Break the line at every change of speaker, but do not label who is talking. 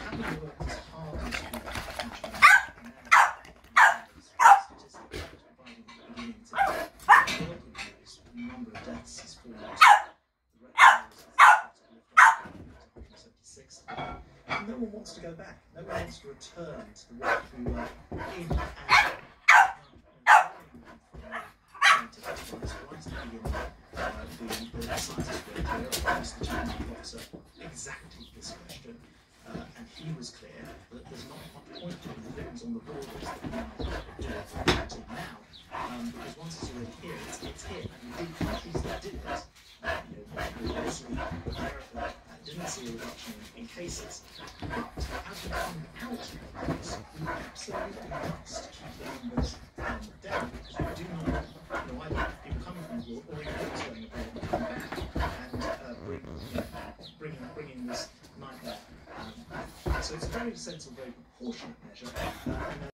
having worked as hard as we the number of deaths has fallen. The record is 176. No one wants to go back. No one wants to return to the work we were in and the scientist asked the challenging officer exactly this question, and he was clear that there's not much point in the things on the borders that we might do until now, because once it's already here, it's here. And the countries that did it, Italy, America, didn't see a reduction in cases. But as we come out of this, we absolutely must keep the numbers down, because we do not want, either people coming from abroad or even those going abroad to come back and bringing this nightmare. So it's a very sensible, very proportionate measure.